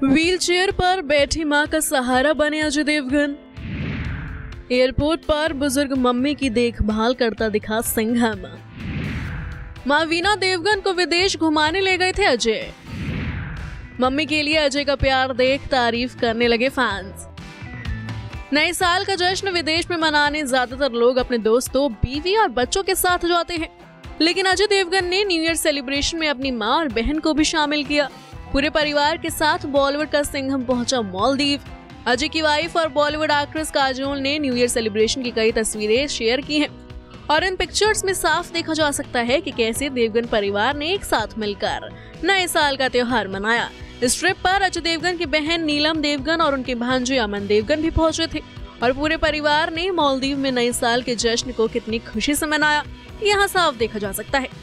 Wheelchair पर बैठी मां का सहारा बने अजय देवगन। एयरपोर्ट पर बुजुर्ग मम्मी की देखभाल करता दिखा सिंघम। मां वीना देवगन को विदेश घुमाने ले गए थे अजय। मम्मी के लिए अजय का प्यार देख तारीफ करने लगे फैंस। नए साल का जश्न विदेश में मनाने ज्यादातर लोग अपने दोस्तों, बीवी और बच्चों के साथ जाते हैं, लेकिन अजय देवगन ने न्यू ईयर सेलिब्रेशन में अपनी मां और बहन को भी शामिल किया। पूरे परिवार के साथ बॉलीवुड का सिंघम पहुंचा मालदीव। अजय की वाइफ और बॉलीवुड एक्ट्रेस काजोल ने न्यू ईयर सेलिब्रेशन की कई तस्वीरें शेयर की हैं और इन पिक्चर्स में साफ देखा जा सकता है कि कैसे देवगन परिवार ने एक साथ मिलकर नए साल का त्योहार मनाया। इस ट्रिप पर अजय देवगन की बहन नीलम देवगन और उनके भांजे अमन देवगन भी पहुंचे थे और पूरे परिवार ने मालदीव में नए साल के जश्न को कितनी खुशी से मनाया, यहाँ साफ देखा जा सकता है।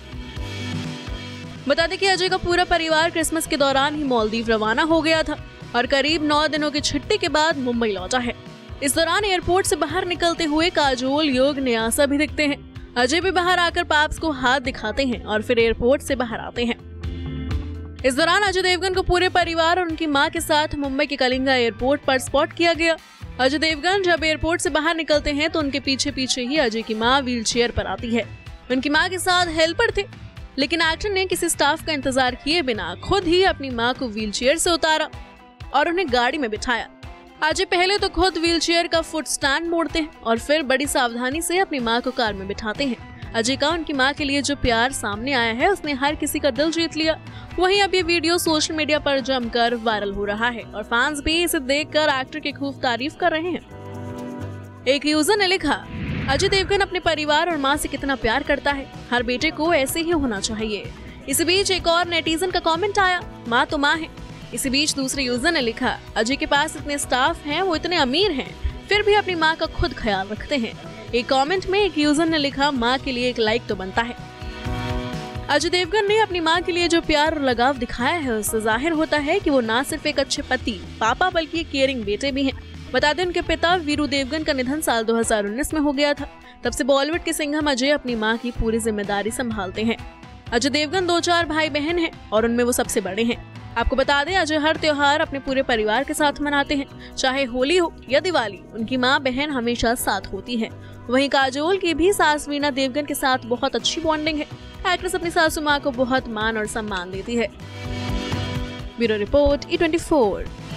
बता दें कि अजय का पूरा परिवार क्रिसमस के दौरान ही मालदीव रवाना हो गया था और करीब 9 दिनों की छुट्टी के बाद मुंबई लौटा है। इस दौरान एयरपोर्ट से बाहर निकलते हुए काजोल, योग, न्यासा भी दिखते हैं। अजय भी बाहर आकर पाप्स को हाथ दिखाते हैं और फिर एयरपोर्ट से बाहर आते हैं। इस दौरान अजय देवगन को पूरे परिवार और उनकी मां के साथ मुंबई के कलिंगा एयरपोर्ट पर स्पॉट किया गया। अजय देवगन जब एयरपोर्ट से बाहर निकलते हैं तो उनके पीछे पीछे ही अजय की मां व्हीलचेयर पर आती है। उनकी मां के साथ हेल्पर थे, लेकिन एक्टर ने किसी स्टाफ का इंतजार किए बिना खुद ही अपनी मां को व्हीलचेयर से उतारा और उन्हें गाड़ी में बिठाया। अजय पहले तो खुद व्हीलचेयर का फुट स्टैंड मोड़ते हैं और फिर बड़ी सावधानी से अपनी मां को कार में बिठाते हैं। अजय का उनकी मां के लिए जो प्यार सामने आया है उसने हर किसी का दिल जीत लिया। वहीं अब ये वीडियो सोशल मीडिया पर जमकर वायरल हो रहा है और फैंस भी इसे देखकर एक्टर की खूब तारीफ कर रहे हैं। एक यूजर ने लिखा, अजय देवगन अपने परिवार और मां से कितना प्यार करता है, हर बेटे को ऐसे ही होना चाहिए। इसी बीच एक और नेटिजन का कमेंट आया, मां तो मां है। इसी बीच दूसरे यूजर ने लिखा, अजय के पास इतने स्टाफ हैं, वो इतने अमीर हैं, फिर भी अपनी मां का खुद ख्याल रखते हैं। एक कमेंट में एक यूजर ने लिखा, मां के लिए एक लाइक तो बनता है। अजय देवगन ने अपनी मां के लिए जो प्यार और लगाव दिखाया है उससे जाहिर होता है कि वो ना सिर्फ एक अच्छे पति, पापा, बल्कि एक केयरिंग बेटे भी हैं। बता दें उनके पिता वीरू देवगन का निधन साल 2019 में हो गया था। तब से बॉलीवुड के सिंघम अजय अपनी मां की पूरी जिम्मेदारी संभालते हैं। अजय देवगन 2-4 भाई बहन हैं और उनमें वो सबसे बड़े हैं। आपको बता दें अजय हर त्योहार अपने पूरे परिवार के साथ मनाते हैं, चाहे होली हो या दिवाली, उनकी मां बहन हमेशा साथ होती है। वहीं काजोल की भी सास वीना देवगन के साथ बहुत अच्छी बॉन्डिंग है। एक्ट्रेस अपनी सासू मां को बहुत मान और सम्मान देती है। Bureau report, E24।